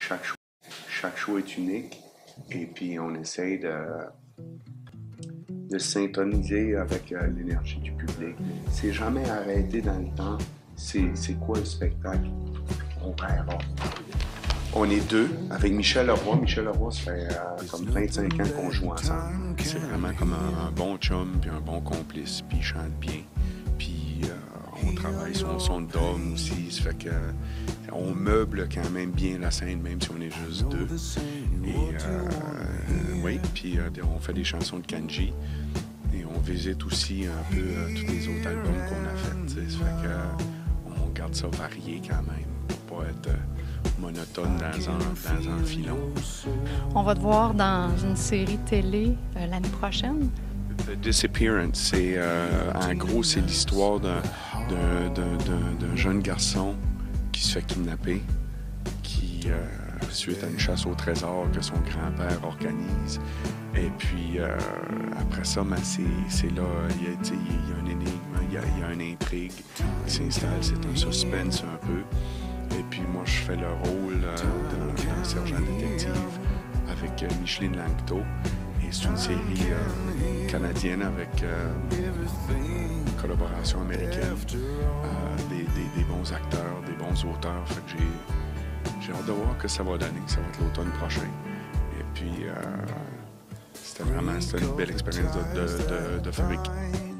chaque show est unique et puis on essaye de syntoniser avec l'énergie du public. C'est jamais arrêté dans le temps. C'est quoi le spectacle? On verra. On est deux avec Michel Leroy. Michel Leroy, ça fait comme 25 ans qu'on joue ensemble. C'est vraiment comme un bon chum puis un bon complice, puis il chante bien. Puis on travaille son son de drum aussi, ça fait que on meuble quand même bien la scène, même si on est juste deux. Et oui, puis on fait des chansons de Kanji. Et on visite aussi un peu tous les autres albums qu'on a faits. Ça fait que on garde ça varié quand même, pour pas être monotone dans un filon. On va te voir dans une série télé l'année prochaine. The Disappearance, en gros, c'est l'histoire d'un jeune garçon qui se fait kidnapper, qui, suite à une chasse au trésor que son grand-père organise. Et puis, après ça, ben, c'est là, il y a une énigme, il y a une intrigue qui s'installe, c'est un suspense un peu. Et puis, moi, je fais le rôle d'un sergent détective avec Micheline Langto. Et c'est une série canadienne avec une collaboration américaine, des bons acteurs, des bons auteurs. Fait que j'ai hâte de voir que ça va donner, que ça va être l'automne prochain. Et puis, c'était une belle expérience de fabriquer.